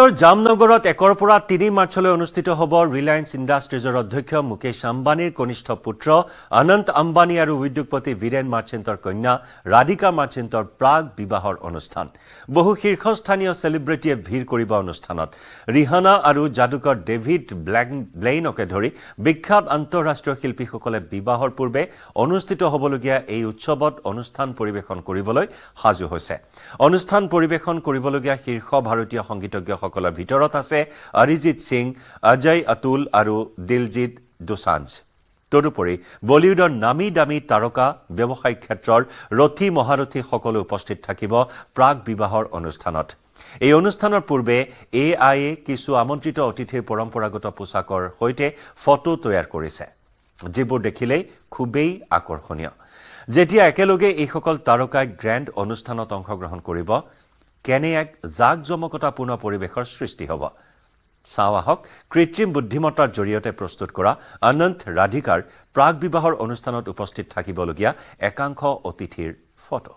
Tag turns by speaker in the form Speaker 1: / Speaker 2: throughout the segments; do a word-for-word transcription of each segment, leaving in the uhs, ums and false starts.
Speaker 1: গুজৰাটৰ জামনগৰত একৰ পৰা তিনি মাৰ্চলৈ অনুষ্ঠিত হ'ব ৰিলায়েন্স ইণ্ডাষ্ট্ৰিজৰ অধ্যক্ষ মুকেশ আম্বানীৰ কনিষ্ঠ পুত্ৰ অনন্ত আম্বানী আৰু উদ্যোগপতি বীৰেন মাৰ্চেণ্টৰ কন্যা ৰাধিকা মাৰ্চেণ্টৰ প্ৰাগ বিবাহৰ অনুষ্ঠান। বহু শীৰ্ষস্থানীয় সেলিব্ৰিটিয়ে ভিৰ কৰিব অনুষ্ঠানত। ৰিহানা আৰু যাদুকৰ ডেভিড ব্লেইনকে ধৰি বিখ্যাত আন্তঃৰাষ্ট্ৰীয় শিল্পীসকলে বিবাহৰ পূৰ্বে অনুষ্ঠিত হ'বলগীয়া এই উৎসৱত অনুষ্ঠান পৰিৱেশন কৰিবলৈ সাজু হৈছে। অনুষ্ঠান পৰিৱেশন কৰিবলগীয়া শীৰ্ষ ভাৰতীয় সংগীতজ্ঞসকলৰ ভিতৰত আছে অৰিজিত সিং, অজয় অতুল আৰু দিলজিত দোসাঞ্জ। তদুপৰি বলিউডৰ নামী দামী তাৰকা, ব্যৱসায়িক ক্ষেত্ৰৰ ৰথী মহাৰথী সকলো উপস্থিত থাকিব প্ৰাগ বিবাহৰ অনুষ্ঠানত। এই অনুষ্ঠানৰ পূৰ্বে এ আই এ কিছু আমন্ত্ৰিত অতিথিৰ পৰম্পৰাগত পোছাকৰ সৈতে ফটো তৈয়াৰ কৰিছে, যিবোৰ দেখিলেই খুবেই আকৰ্ষণীয়। যেতিয়া একেলগে এইসকল তাৰকাই গ্ৰেণ্ড অনুষ্ঠানত অংশগ্ৰহণ কৰিব, কেনে এক জাকজমকতাপূৰ্ণ পৰিৱেশৰ সৃষ্টি হ'ব। চাওঁ আহক কৃত্ৰিম বুদ্ধিমত্তাৰ জৰিয়তে প্ৰস্তুত কৰা অনন্ত-ৰাধিকাৰ প্ৰাগ বিবাহৰ অনুষ্ঠানত উপস্থিত থাকিবলগীয়া একাংশ অতিথিৰ ফটো।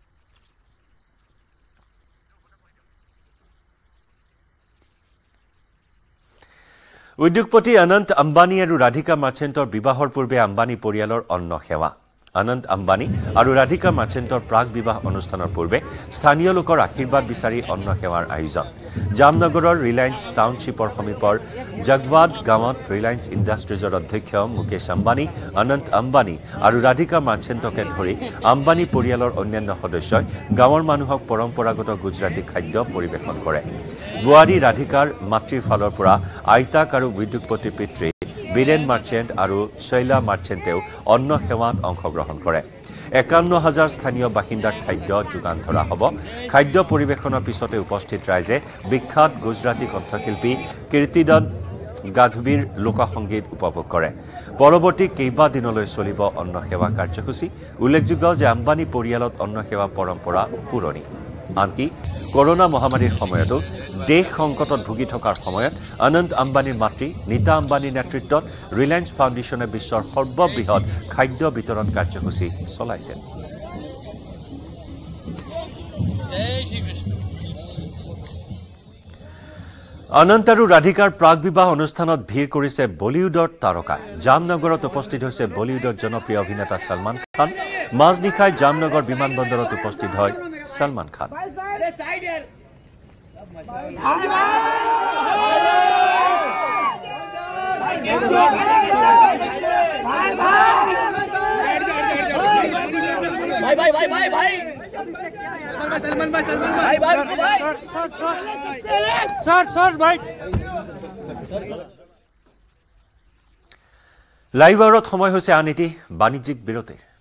Speaker 1: উদ্যোগপতি অনন্ত আম্বানী আৰু ৰাধিকা মাৰ্চেণ্টৰ বিবাহৰ পূৰ্বে আম্বানী পৰিয়ালৰ অন্ন সেৱা। অনন্ত আম্বানী আৰু ৰাধিকা মাৰ্চেণ্টৰ প্ৰাগ বিবাহ অনুষ্ঠানৰ পূৰ্বে স্থানীয় লোকৰ আশীৰ্বাদ বিচাৰি অন্ন সেৱাৰ আয়োজন। জামনগৰৰ ৰিলায়েন্স টাউনশ্বিপৰ সমীপৰ জগৱাদ গাঁৱত ৰিলায়েন্স ইণ্ডাষ্ট্ৰিজৰ অধ্যক্ষ মুকেশ আম্বানী, অনন্ত আম্বানী আৰু ৰাধিকা মাৰ্চেণ্টকে ধৰি আম্বানী পৰিয়ালৰ অন্যান্য সদস্যই গাঁৱৰ মানুহক পৰম্পৰাগত গুজৰাটী খাদ্য পৰিৱেশন কৰে। বোৱাৰী ৰাধিকাৰ মাতৃৰ ফালৰ পৰা আইতাক আৰু উদ্যোগপতি পিতৃ বীৰেন মাৰ্চেণ্ট আৰু শৈলা মাৰ্চেণ্টেও অন্ন সেৱাত অংশগ্ৰহণ কৰে। একাৱন্ন হাজাৰ স্থানীয় বাসিন্দাক খাদ্য যোগান ধৰা হ'ব। খাদ্য পৰিৱেশনৰ পিছতে উপস্থিত ৰাইজে বিখ্যাত গুজৰাটী কণ্ঠশিল্পী কীৰ্তিদন গাধৱীৰ লোকসংগীত উপভোগ কৰে। পৰৱৰ্তী কেইবাদিনলৈ চলিব অন্ন সেৱা কাৰ্যসূচী। উল্লেখযোগ্য যে আম্বানী পৰিয়ালত অন্ন সেৱা পৰম্পৰা পুৰণি। আনকি কৰোনা মহামাৰীৰ সময়তো দেশ সংকটত ভুগি থকাৰ সময়ত অনন্ত আম্বানীৰ মাতৃ নীতা আম্বানীৰ নেতৃত্বত ৰিলায়েন্স ফাউণ্ডেশ্যনে বিশ্বৰ সৰ্ববৃহৎ খাদ্য বিতৰণ কাৰ্যসূচী চলাইছে। অনন্ত আৰু ৰাধিকাৰ প্ৰাগ বিবাহ অনুষ্ঠানত ভিৰ কৰিছে বলিউডৰ তাৰকা। জামনগৰত উপস্থিত হৈছে বলিউডৰ জনপ্ৰিয় অভিনেতা সলমান খান। মাজনিশাই জামনগৰ বিমানবন্দৰত উপস্থিত হয় সলমান খান। লাইভ আৱাৰত সময় হৈছে আন এটি বাণিজ্যিক বিৰতিৰ।